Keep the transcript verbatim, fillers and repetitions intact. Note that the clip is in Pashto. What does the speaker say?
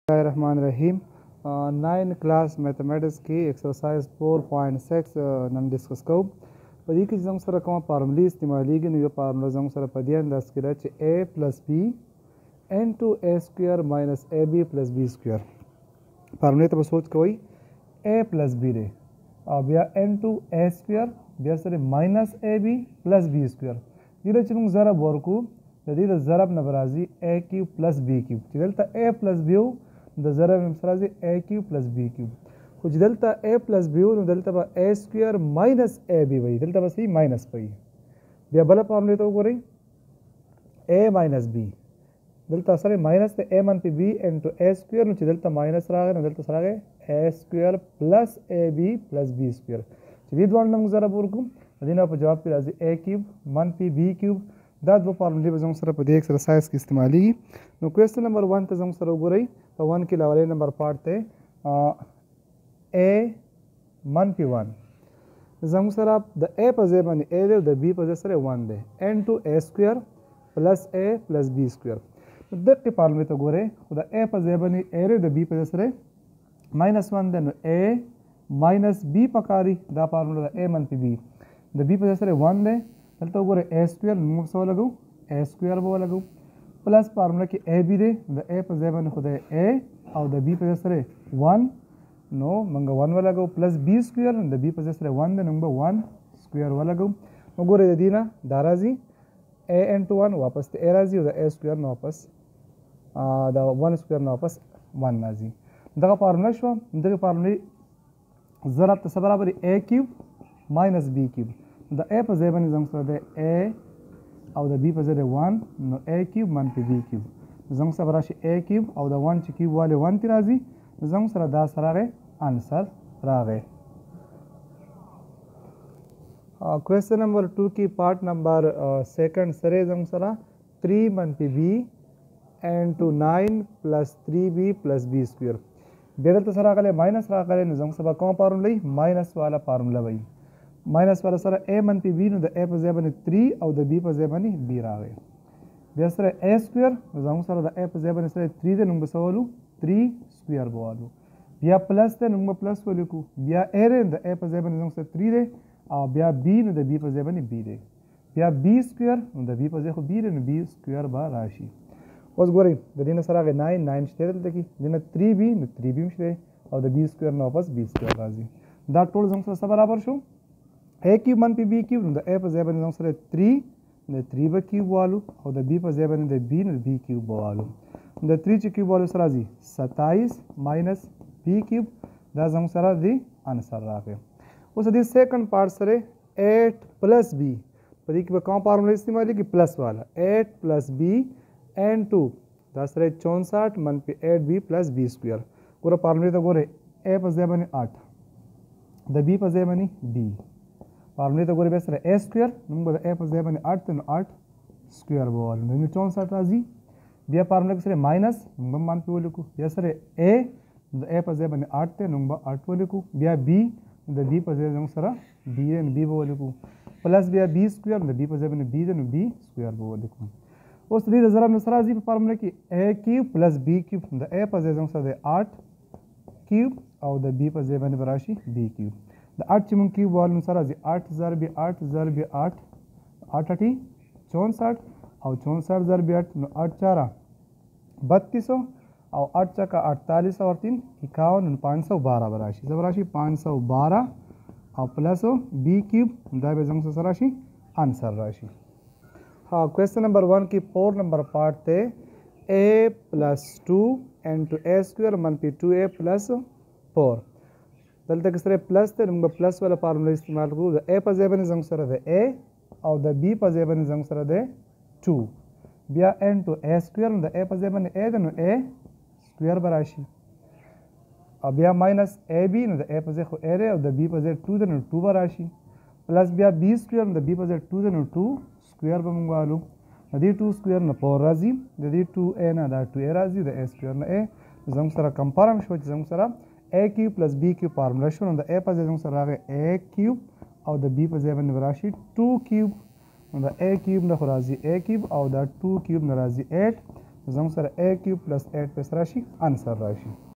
Bismillahirrahmanirrahim. Nine class mathematics की exercise four point six नन discuss को په دې کې زموږ سره کومه فارمولې استعمالیږي نو یو فارموله زموږ سره په دې انداز کې ده چې a پلس b انټو a سکویر ماینس ab پلس b سکویر فارمولې ته به سوچ کوئ a پلس b دی او بیا انټو a سکویر بیا سره ماینس ab پلس b سکویر دې چې موږ ضرب ورکو د دې د ضرب نه به راځي a کیوب پلس b کیوب چې دلته a پلس b د ضرب نه راځي a کیوب پلس b کیوب خو چې دلته a پلس b نو دلته به a سکویر ماینس ab وي دلته به صحیح ماینس وي بیا بله فارمولې ته وګورئ a ماینس b دلته سره ماینس د a منفي b انټو a سکویر نو چې دلته ماینس راغی نو دلته سره راغی a سکویر پلس ab پلس b سکویر چې دې دواړو نه موږ ضرب ورکړو د دې نه په جواب کې راځي a کیوب منفي b کیوب دا دوه فارمولې به زموږ سره په دې ایکسرسایز کې استعمالیږي نو کوېسچن نمبر ون ته زموږ سره وګورئ په ون کې لاولې نمبر پارټ ته a منفي ون زموږ سره د a په ځای باندې a دی او د b په ځای سره ون دی انټو a سکویر پلس a پلس b سکویر دقیقې فارمولې ته ګورئ خو د a په ځای باندې a دی او د b په ځای سره ماینس ون دی نو a ماینس b پکاري دا فارموله د a منفي b د b په ځای سره ون دی دلته وګورئ a سکویر نو موږ څه ولګو a سکویر به ولګو پلس فارموله کې a b دی د a په ځای باندې خو د a او د b په ځای سره ون نو موږ ون ولګو پلس b سکویر د b په ځای سره ون دی نو موږ ون سکویر ولګو وګورئ د دې نه دا راځي a انټو ون واپس د a راځي او د a سکویر نه واپس د ون سکویر نه واپس ون راځي دغه فارموله شوه دغه فارمولې ضرب ته څه برابر a کیوب ماینس b کیوب د a په ځای باندې زموږ سره د a او د b په ځای د ون نو a کیوب منفي b کیوب زموږ سره به راشي a کیوب او د ون چې کیوب والی ون ترې راځي زموږ سره دا سره راغی آنسر راغی کوېسچن نمبر ټو کې پارټ نمبر سیکنډ سره زموږ سره تھری منفي b انټو ناین پلس تھری b پلس b سکویر بیا دلته سره راغلی ماینس راغلی نو زموږ سره کومه فارموله وي ماینس والا فارموله وي ماینس والا سره a منفي b نو د a په ځای باندې تھری او د b په ځای باندې b راغی بیا سره a سکویر نو زموږ سره د a په ځای باندې سره تھری دی نو موږ څه ولو تھری سکویر به والو بیا پلس دی نو موږ پلس ولیکو بیا a دی د a په ځای باندې زموږ سره تھری دی او بیا b نو د b په ځای باندې b دی بیا b سکویر نو د b په ځای خو b دی نو b سکویر به راشي اوس ګورئ د دې نه سره راغی ناین ناین شته دلته کې د نه تھری b نو تھری b هم شته او د b سکویر نه واپس b سکویر راځي دا ټول زموږ سره څه برابر شو a کیوب منفي b کیوب نو د a په ځای باندې زموږ سره تھری د تھری به کیوب والو او د b په ځای باندې د b نو د b کیوب به والو د تھری چې کیوب والو سره راځي ستایس ماینس b کیوب دا زموږ سره د آنسر راغی اوس د سیکنډ پارټ سره ایٹ پلس b په دې کې به کوم فارموله استعمالیږي پلس والا ایٹ پلس b انټو دا سره چونسઠ منفي ایٹ b پلس b سکویر ګوره فارمولې ته ګورئ a په ځای باندې آټ د b په ځای باندې b فارمولې ته ګورئ بیا سره a سکویر نو موږ د a په ځای باندې آټ دی نو آټ سکویر به ووایو نو چونسઠ راځي بیا فارموله کې سره ماینس موږ منفي ولیکو بیا سره a د a په ځای باندې آټ دی نو موږ آټ ولیکو بیا b د b په ځای زموږ سره b دی نو b به ولیکو پلس بیا b سکویر د b په ځای باندې b دی نو b سکویر به ولیکو اوس د دې د ضرب نه سره راځي په فارموله کې a کیوب پلس b کیوب د a په ځای زموږ سره د آټ کیوب او د b په ځای باندې به راشي b کیوب د آټ چې موږ کیوب والو نو سره راځي آټ ضرب آټ ضرب آټ آټ اټي چونسઠ او چونسઠ ضرب آټ نو آټ چارہ بتیس او آٹھ چکا اڑتالیس اور تین اکاون پانچ سو بارہ براشی سب راشی پانچ سو بارہ اور پلس بی کیوب دا به زموږ سره راشي آنسر راشي ها کوېسچن نمبر ون کې فور نمبر پارټ ته a پلس ټو انټو a سکویر منفي ټو a پلس فور دلته کې سره پلس ته موږ پلس والا فارموله استعمال کوو د a په ځای باندې زموږ سره د a او د b په ځای باندې زموږ سره د ټو بیا انټو a سکویر نو د a په ځای باندې a دی نو a سکویر به راشي او بیا ماینس ای بی نو د a په ځای خو a دی او د b په ځای ټو دی نو ټو به راشي پلس بیا b سکویر نو د b په ځای ټو دی نو ټو سکویر به موږ والو د دې ټو سکویر نه فور راځي د دې ټو a نه دا ټو a راځي د a سکویر نه a زموږ سره کمپارم شو چې زموږ سره a کیوب پلس b کیوب فارموله شو نو د a په ځای زموږ سره راغی a کیوب او د b په ځای باندې به راشي ټو کیوب نو د a کیوب نه خو راځي a کیوب او د ټو کیوب نه راځي ایټ زموږ سره a کیوب پلس eight پس راشي آنسر راشي